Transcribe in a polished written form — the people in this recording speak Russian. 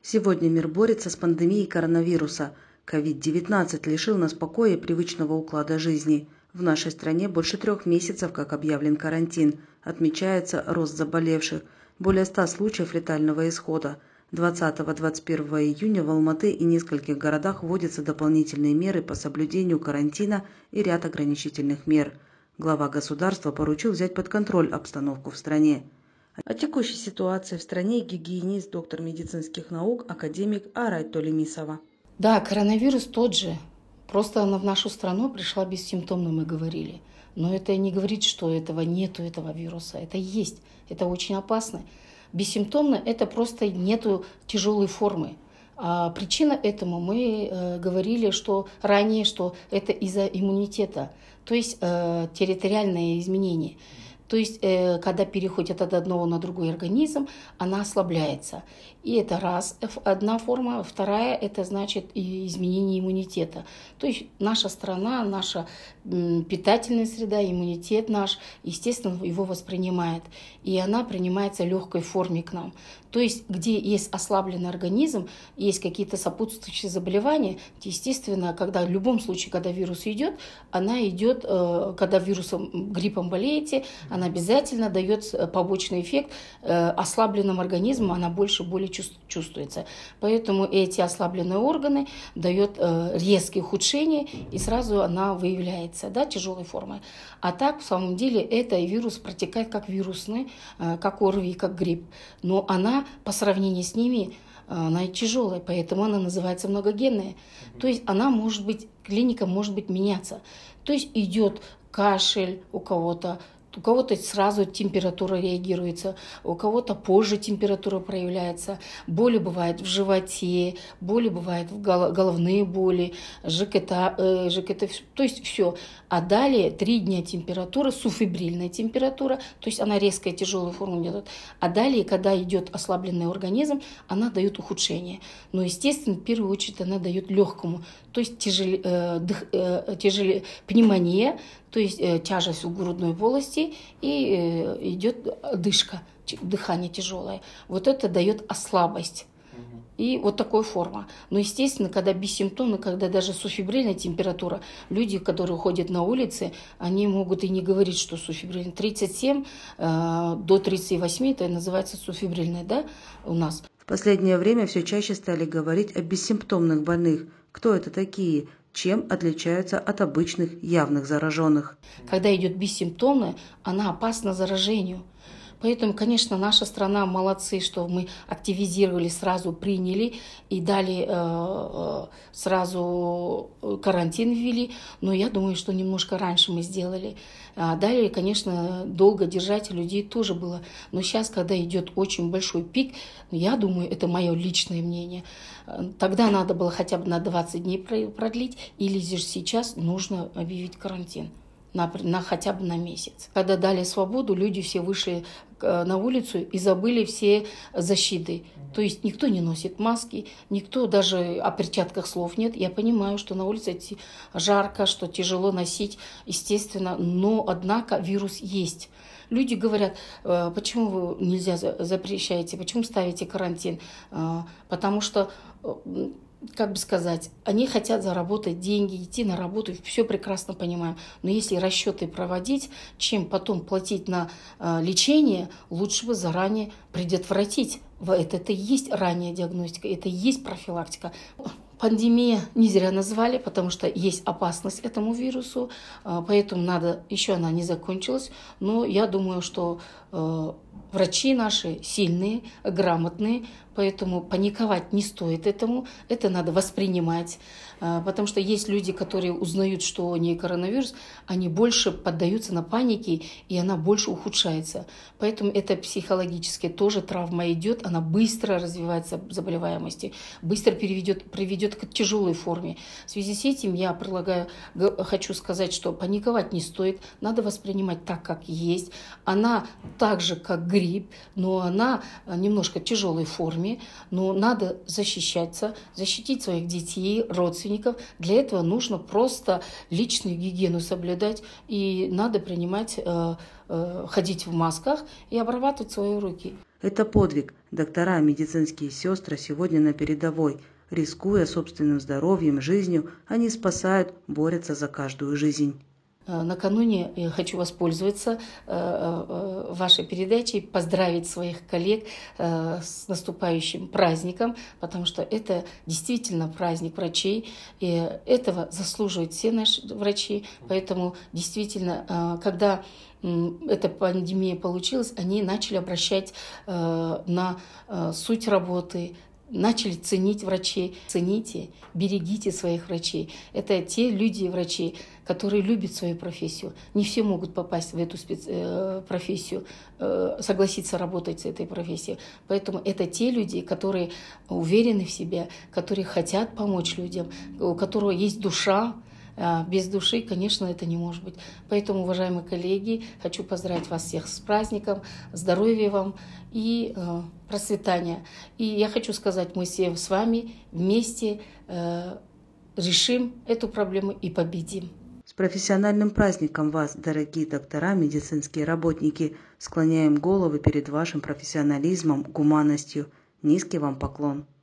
Сегодня мир борется с пандемией коронавируса. COVID-19 лишил нас покоя и привычного уклада жизни. В нашей стране больше 3 месяцев, как объявлен карантин. Отмечается рост заболевших. Более 100 случаев летального исхода. 20-21 июня в Алматы и нескольких городах вводятся дополнительные меры по соблюдению карантина и ряд ограничительных мер. Глава государства поручил взять под контроль обстановку в стране. О текущей ситуации в стране гигиенист, доктор медицинских наук, академик Арай Толемисова. Да, коронавирус тот же. Просто она в нашу страну пришла бессимптомно, мы говорили. Но это не говорит, что нету этого вируса. Это есть. Это очень опасно. Бессимптомно это просто нету тяжелой формы. А причина этому мы говорили, что ранее, что это из-за иммунитета, то есть территориальное изменение. То есть, когда переходит от одного на другой организм, она ослабляется. И это одна форма. Вторая, это значит изменение иммунитета. То есть наша страна, наша питательная среда, иммунитет наш, естественно, его воспринимает. И она принимается в легкой форме к нам. То есть, где есть ослабленный организм, есть какие-то сопутствующие заболевания, естественно, в любом случае, когда вирус идет, она идет, когда гриппом болеете, она обязательно дает побочный эффект. Ослабленным организмом она более чувствуется. Поэтому эти ослабленные органы дают резкие ухудшения, и сразу она выявляется, тяжелой формой. А так, в самом деле, это вирус протекает как вирусный, как ОРВИ, как грипп. Но она, по сравнению с ними, она тяжелая, поэтому она называется многогенная. То есть клиника может быть меняться. То есть идет кашель у кого-то сразу температура реагируется, у кого-то позже температура проявляется, боли бывают в животе, боли бывают головные боли, ЖКТ, то есть все. А далее 3 дня температура, субфебрильная температура, то есть она резкая, тяжелая форма не дает. А далее, когда идет ослабленный организм, она дает ухудшение. Но, естественно, в первую очередь она дает легкому, то есть тяжелее пневмония, то есть тяжесть в грудной полости, и идет одышка, дыхание тяжелое. Вот это дает ослабость. И вот такая форма. Но, естественно, когда бессимптомно, когда даже субфебрильная температура, люди, которые ходят на улице, они могут и не говорить, что субфебрильная. 37 до 38 это называется субфебрильная, у нас. В последнее время все чаще стали говорить о бессимптомных больных. Кто это такие? Чем отличаются от обычных явных зараженных? Когда идет бессимптомная, она опасна заражению. Поэтому, конечно, наша страна молодцы, что мы активизировали, сразу приняли и дали сразу карантин ввели. Но я думаю, что немножко раньше мы сделали. Далее, конечно, долго держать людей тоже было. Но сейчас, когда идет очень большой пик, я думаю, это мое личное мнение, тогда надо было хотя бы на 20 дней продлить, или же сейчас нужно объявить карантин. Хотя бы на месяц. Когда дали свободу, люди все вышли на улицу и забыли все защиты. То есть никто не носит маски, никто даже о перчатках слов нет. Я понимаю, что на улице жарко, что тяжело носить, естественно, но однако вирус есть. Люди говорят, почему вы нельзя запрещаете, почему ставите карантин? Потому что они хотят заработать деньги, идти на работу, все прекрасно понимаем. Но если расчеты проводить, чем потом платить на лечение, лучше бы заранее предотвратить. Это и есть ранняя диагностика, это и есть профилактика. Пандемия не зря назвали, потому что есть опасность этому вирусу, поэтому еще она не закончилась. Но я думаю, что врачи наши сильные, грамотные, поэтому паниковать не стоит этому. Это надо воспринимать, потому что есть люди, которые узнают, что не коронавирус, они больше поддаются на панике, и она больше ухудшается. Поэтому это психологически тоже травма идет, она быстро развивается заболеваемости, быстро приведет к тяжелой форме. В связи с этим я хочу сказать, что паниковать не стоит, надо воспринимать так, как есть. Она так же, как как грипп, но она немножко в тяжелой форме, но надо защищаться, защитить своих детей, родственников. Для этого нужно просто личную гигиену соблюдать, и надо принимать, ходить в масках и обрабатывать свои руки. Это подвиг. Доктора, медицинские сестры сегодня на передовой. Рискуя собственным здоровьем, жизнью, они спасают, борются за каждую жизнь. Накануне я хочу воспользоваться вашей передачей, поздравить своих коллег с наступающим праздником, потому что это действительно праздник врачей, и этого заслуживают все наши врачи. Поэтому действительно, когда эта пандемия получилась, они начали обращать на суть работы, начали ценить врачей. Цените, берегите своих врачей. Это те люди, врачи, которые любят свою профессию. Не все могут попасть в эту профессию, согласиться работать с этой профессией. Поэтому это те люди, которые уверены в себе, которые хотят помочь людям, у которого есть душа. Без души, конечно, это не может быть. Поэтому, уважаемые коллеги, хочу поздравить вас всех с праздником, здоровья вам и процветания. И я хочу сказать, мы все с вами вместе решим эту проблему и победим. С профессиональным праздником вас, дорогие доктора, медицинские работники! Склоняем головы перед вашим профессионализмом, гуманностью. Низкий вам поклон.